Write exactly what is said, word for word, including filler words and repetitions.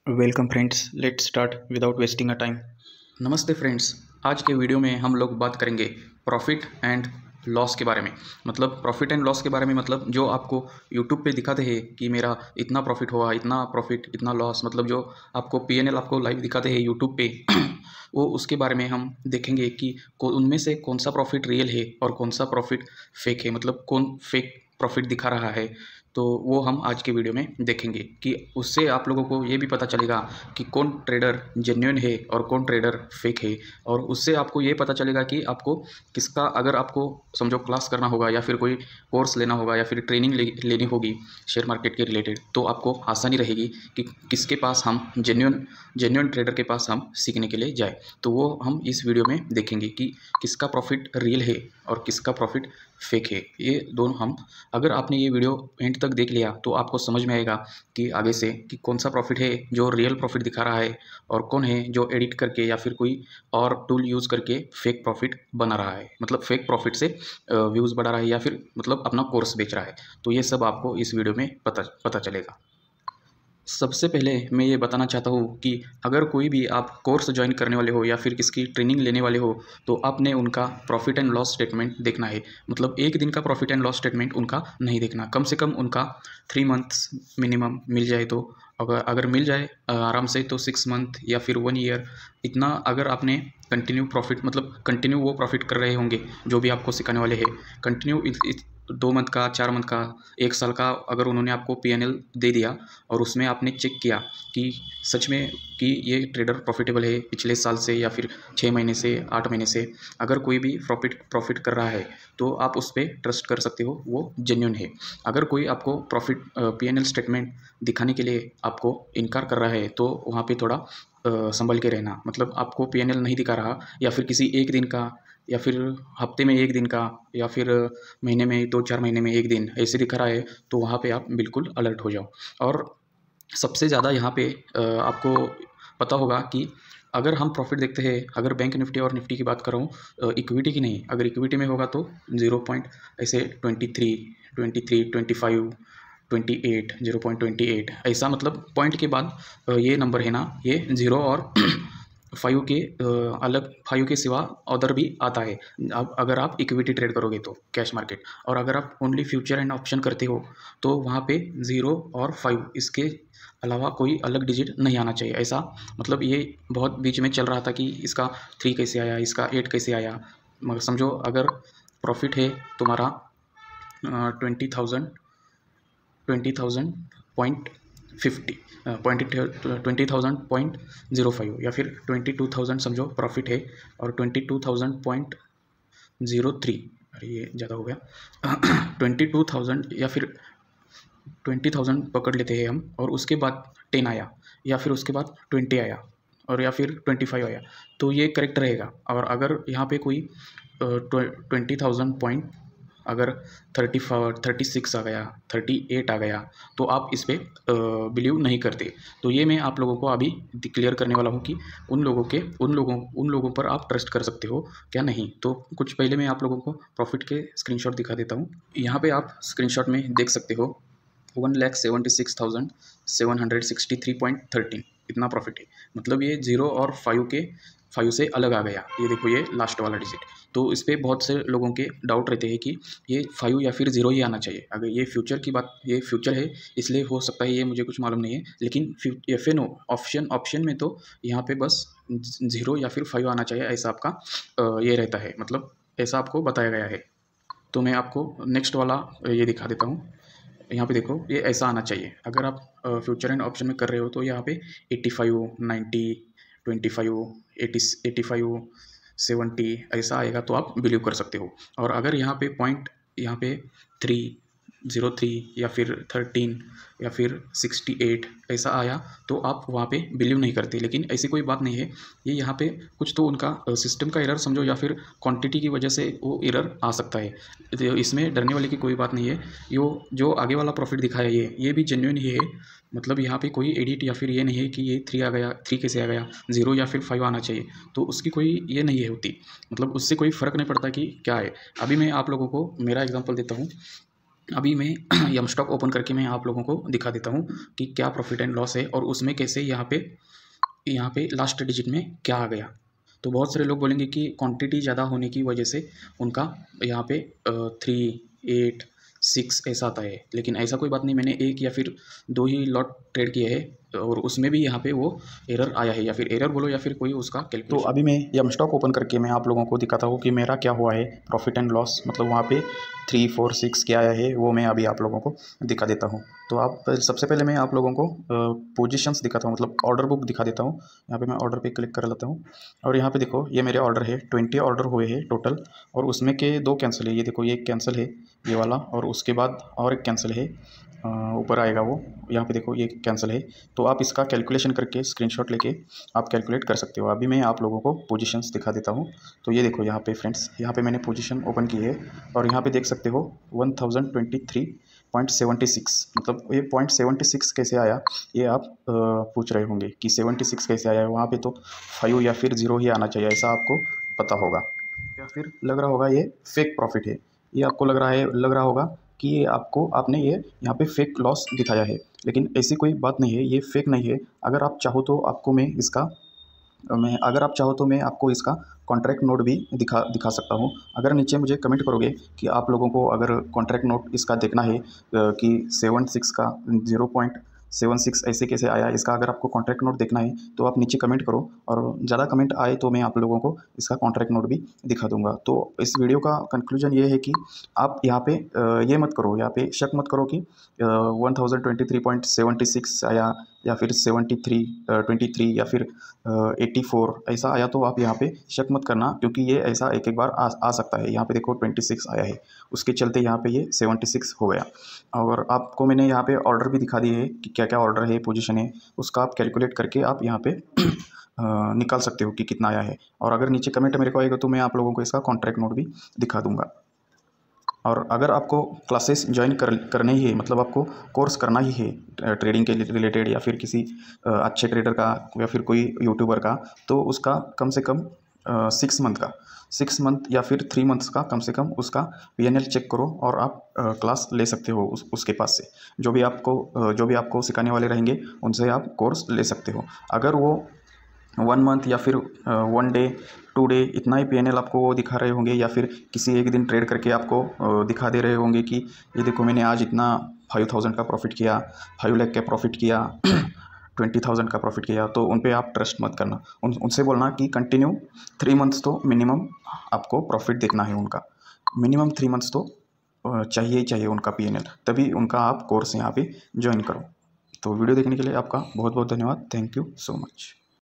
Welcome friends, let's start without wasting a time. नमस्ते friends, आज के वीडियो में हम लोग बात करेंगे प्रॉफिट एंड लॉस के बारे में। मतलब प्रॉफिट एंड लॉस के बारे में, मतलब जो आपको यूट्यूब पे दिखाते हैं कि मेरा इतना प्रॉफिट हुआ, इतना प्रॉफिट, इतना लॉस, मतलब जो आपको पी एन एल आपको लाइव दिखाते हैं यूट्यूब पे वो उसके बारे में हम देखेंगे कि उनमें से कौन सा प्रॉफिट रियल है और कौन सा प्रॉफिट फेक है, मतलब कौन फेक प्रॉफिट दिखा रहा है। तो वो हम आज के वीडियो में देखेंगे कि उससे आप लोगों को ये भी पता चलेगा कि कौन ट्रेडर जेन्युइन है और कौन ट्रेडर फेक है। और उससे आपको ये पता चलेगा कि आपको किसका, अगर आपको समझो क्लास करना होगा या फिर कोई कोर्स लेना होगा या फिर ट्रेनिंग ले, लेनी होगी शेयर मार्केट के रिलेटेड, तो आपको आसानी रहेगी कि किसके पास हम जेन्युइन जेन्युइन ट्रेडर के पास हम सीखने के लिए जाए। तो वो हम इस वीडियो में देखेंगे कि किसका प्रॉफिट रियल है और किसका प्रॉफिट फेक है। ये दोनों हम, अगर आपने ये वीडियो एंड तक देख लिया तो आपको समझ में आएगा कि आगे से कि कौन सा प्रॉफिट है जो रियल प्रॉफिट दिखा रहा है और कौन है जो एडिट करके या फिर कोई और टूल यूज़ करके फेक प्रॉफिट बना रहा है, मतलब फेक प्रॉफिट से व्यूज़ बढ़ा रहा है या फिर मतलब अपना कोर्स बेच रहा है। तो ये सब आपको इस वीडियो में पता पता चलेगा। सबसे पहले मैं ये बताना चाहता हूँ कि अगर कोई भी आप कोर्स ज्वाइन करने वाले हो या फिर किसकी ट्रेनिंग लेने वाले हो तो आपने उनका प्रॉफिट एंड लॉस स्टेटमेंट देखना है। मतलब एक दिन का प्रॉफिट एंड लॉस स्टेटमेंट उनका नहीं देखना, कम से कम उनका थ्री मंथ्स मिनिमम मिल जाए। तो अगर अगर मिल जाए आराम से तो सिक्स मंथ या फिर वन ईयर, इतना अगर आपने कंटिन्यू प्रॉफिट, मतलब कंटिन्यू वो प्रॉफिट कर रहे होंगे जो भी आपको सिखाने वाले हैं, कंटिन्यू दो मंथ का, चार मंथ का, एक साल का, अगर उन्होंने आपको पी एन एल दे दिया और उसमें आपने चेक किया कि सच में कि ये ट्रेडर प्रॉफिटेबल है पिछले साल से या फिर छः महीने से, आठ महीने से, अगर कोई भी प्रॉफिट प्रॉफिट कर रहा है तो आप उस पर ट्रस्ट कर सकते हो, वो जेन्युइन है। अगर कोई आपको profit P N L statement दिखाने के लिए आपको इनकार कर रहा है तो वहाँ पे थोड़ा संभल के रहना। मतलब आपको पी एन एल नहीं दिखा रहा या फिर किसी एक दिन का या फिर हफ्ते में एक दिन का या फिर महीने में, दो चार महीने में एक दिन ऐसे दिखा रहा है, तो वहाँ पे आप बिल्कुल अलर्ट हो जाओ। और सबसे ज़्यादा यहाँ पे आपको पता होगा कि अगर हम प्रॉफिट देखते हैं, अगर बैंक निफ्टी और निफ्टी की बात कर रहा हूँ, इक्विटी की नहीं, अगर इक्विटी में होगा तो जीरो पॉइंट ऐसे twenty three twenty three twenty five twenty eight zero point twenty eight ऐसा, मतलब पॉइंट के बाद ये नंबर है ना, ये ज़ीरो और फाइव के अलग, फाइव के सिवा अदर भी आता है। अब अगर आप इक्विटी ट्रेड करोगे तो कैश मार्केट, और अगर आप ओनली फ्यूचर एंड ऑप्शन करते हो तो वहाँ पे ज़ीरो और फाइव, इसके अलावा कोई अलग डिजिट नहीं आना चाहिए। ऐसा मतलब ये बहुत बीच में चल रहा था कि इसका थ्री कैसे आया, इसका एट कैसे आया। मगर समझो अगर प्रॉफिट है तुम्हारा twenty thousand twenty thousand point fifty point twenty thousand point zero five या फिर ट्वेंटी टू थाउजेंड समझो प्रॉफिट है, और twenty two thousand point zero three, अरे ये ज़्यादा हो गया, ट्वेंटी टू थाउजेंड या फिर ट्वेंटी थाउजेंड पकड़ लेते हैं हम, और उसके बाद टेन आया या फिर उसके बाद ट्वेंटी आया और या फिर ट्वेंटी फाइव आया, तो ये करेक्ट रहेगा। और अगर यहाँ पे कोई ट्वेंटी थाउजेंड पॉइंट अगर थर्टी फाइव थर्टी सिक्स आ गया, थर्टी एट आ गया, तो आप इस पर बिलीव नहीं करते। तो ये मैं आप लोगों को अभी क्लियर करने वाला हूँ कि उन लोगों के उन लोगों उन लोगों पर आप ट्रस्ट कर सकते हो क्या नहीं। तो कुछ पहले मैं आप लोगों को प्रॉफिट के स्क्रीनशॉट दिखा देता हूँ। यहाँ पे आप स्क्रीनशॉट में देख सकते हो one lakh seventy six thousand seven hundred sixty three point thirteen, इतना प्रॉफिट है। मतलब ये जीरो और फाइव के फाइव से अलग आ गया, ये देखो ये लास्ट वाला डिजिट। तो इस पर बहुत से लोगों के डाउट रहते हैं कि ये फाइव या फिर ज़ीरो ही आना चाहिए। अगर ये फ्यूचर की बात, ये फ्यूचर है इसलिए हो सकता है, ये मुझे कुछ मालूम नहीं है, लेकिन F N O option option में तो यहाँ पे बस ज़ीरो या फिर फाइव आना चाहिए, ऐसा आपका ये रहता है, मतलब ऐसा आपको बताया गया है। तो मैं आपको नेक्स्ट वाला ये दिखा देता हूँ। यहाँ पे देखो ये ऐसा आना चाहिए। अगर आप फ्यूचर एंड ऑप्शन में कर रहे हो तो यहाँ पे eighty five, ninety, twenty five, eighty, eighty five, seventy ऐसा आएगा तो आप बिलीव कर सकते हो। और अगर यहाँ पे पॉइंट, यहाँ पे थ्री ज़ीरो थ्री या फिर थर्टीन या फिर सिक्सटी एट ऐसा आया तो आप वहाँ पे बिलीव नहीं करते। लेकिन ऐसी कोई बात नहीं है, ये यहाँ पे कुछ तो उनका सिस्टम का एरर समझो या फिर क्वांटिटी की वजह से वो एरर आ सकता है। तो इसमें डरने वाली की कोई बात नहीं है। यो जो आगे वाला प्रॉफिट दिखाया ये ये भी जेन्युइन ही है। मतलब यहाँ पे कोई एडिट या फिर ये नहीं है कि ये थ्री आ गया, थ्री कैसे आ गया, ज़ीरो या फिर फाइव आना चाहिए, तो उसकी कोई ये नहीं है होती। मतलब उससे कोई फ़र्क नहीं पड़ता कि क्या है। अभी मैं आप लोगों को मेरा एग्जांपल देता हूँ। अभी मैं यम स्टॉक ओपन करके मैं आप लोगों को दिखा देता हूँ कि क्या प्रॉफिट एंड लॉस है और उसमें कैसे यहाँ पे यहाँ पे लास्ट डिजिट में क्या आ गया। तो बहुत सारे लोग बोलेंगे कि क्वांटिटी ज़्यादा होने की वजह से उनका यहाँ पे थ्री एट सिक्स ऐसा आता है, लेकिन ऐसा कोई बात नहीं। मैंने एक या फिर दो ही लॉट ट्रेड किए हैं और उसमें भी यहाँ पे वो एरर आया है, या फिर एरर बोलो या फिर कोई उसका कैलकुलेशन। तो अभी मैं यम स्टॉक ओपन करके मैं आप लोगों को दिखाता हूँ कि मेरा क्या हुआ है प्रॉफिट एंड लॉस, मतलब वहाँ पे थ्री फोर सिक्स क्या आया है वो मैं अभी आप लोगों को दिखा देता हूँ। तो आप सबसे पहले मैं आप लोगों को पोजीशंस दिखाता हूँ, मतलब ऑर्डर बुक दिखा देता हूँ। यहाँ पे मैं ऑर्डर पे क्लिक कर लेता हूँ और यहाँ पे देखो ये मेरे ऑर्डर है, ट्वेंटी ऑर्डर हुए हैं टोटल और उसमें के दो कैंसिल है। ये देखो ये एक कैंसिल है ये वाला, और उसके बाद और एक कैंसिल है ऊपर आएगा वो, यहाँ पे देखो ये कैंसिल है। तो आप इसका कैलकुलेशन करके स्क्रीनशॉट लेके आप कैलकुलेट कर सकते हो। अभी मैं आप लोगों को पोजीशंस दिखा देता हूँ। तो ये देखो यहाँ पे फ्रेंड्स, यहाँ पे मैंने पोजीशन ओपन की है और यहाँ पे देख सकते हो one thousand twenty three point seventy six, मतलब ये पॉइंट सेवेंटी सिक्स कैसे आया ये आप आ, पूछ रहे होंगे कि सेवेंटी सिक्स कैसे आया। वहाँ पे तो फाइव या फिर ज़ीरो ही आना चाहिए, ऐसा आपको पता होगा, या फिर लग रहा होगा ये फेक प्रॉफिट है। ये आपको लग रहा है लग रहा होगा कि ये आपको आपने ये यहाँ पे फेक लॉस दिखाया है, लेकिन ऐसी कोई बात नहीं है, ये फेक नहीं है। अगर आप चाहो तो आपको मैं इसका मैं अगर आप चाहो तो मैं आपको इसका कॉन्ट्रैक्ट नोट भी दिखा दिखा सकता हूँ। अगर नीचे मुझे कमेंट करोगे कि आप लोगों को अगर कॉन्ट्रैक्ट नोट इसका देखना है कि सेवन सिक्स का ज़ीरो पॉइंट सेवन सिक्स ऐसे कैसे आया, इसका अगर आपको कॉन्ट्रैक्ट नोट देखना है तो आप नीचे कमेंट करो, और ज़्यादा कमेंट आए तो मैं आप लोगों को इसका कॉन्ट्रैक्ट नोट भी दिखा दूंगा। तो इस वीडियो का कंक्लूजन ये है कि आप यहाँ पे ये मत करो, यहाँ पे शक मत करो कि one thousand twenty three point seventy six आया या फिर सेवेंटी थ्री ट्वेंटी थ्री या फिर एट्टी फोर ऐसा आया, तो आप यहाँ पे शक मत करना, क्योंकि ये ऐसा एक एक बार आ, आ सकता है। यहाँ पे देखो ट्वेंटी सिक्स आया है, उसके चलते यहाँ पे ये सेवेंटी सिक्स हो गया। और आपको मैंने यहाँ पे ऑर्डर भी दिखा दिए है कि क्या क्या ऑर्डर है, पोजीशन है, उसका आप कैलकुलेट करके आप यहाँ पे निकाल सकते हो कि कितना आया है। और अगर नीचे कमेंट मेरे को आएगा तो मैं आप लोगों को इसका कॉन्ट्रैक्ट नोट भी दिखा दूंगा। और अगर आपको क्लासेस ज्वाइन कर करने ही है, मतलब आपको कोर्स करना ही है ट्रेडिंग के रिलेटेड या फिर किसी अच्छे ट्रेडर का या फिर कोई यूट्यूबर का, तो उसका कम से कम सिक्स मंथ का सिक्स मंथ या फिर थ्री मंथ्स का कम से कम उसका पी एन एल चेक करो और आप क्लास ले सकते हो उस उसके पास से। जो भी आपको जो भी आपको सिखाने वाले रहेंगे उनसे आप कोर्स ले सकते हो। अगर वो वन मंथ या फिर वन डे टू डे इतना ही पी एन एल आपको वो दिखा रहे होंगे, या फिर किसी एक दिन ट्रेड करके आपको दिखा दे रहे होंगे कि ये देखो मैंने आज इतना फाइव थाउजेंड का प्रॉफिट किया, फाइव लाख का प्रॉफिट किया, ट्वेंटी थाउजेंड का प्रॉफिट किया, तो उन पे आप ट्रस्ट मत करना। उन उनसे बोलना कि कंटिन्यू थ्री मंथ्स तो मिनिमम आपको प्रॉफिट देखना है उनका, मिनिमम थ्री मंथ्स तो चाहिए ही चाहिए उनका पी एन एल, तभी उनका आप कोर्स यहाँ पे ज्वाइन करो। तो वीडियो देखने के लिए आपका बहुत बहुत धन्यवाद। Thank you so much.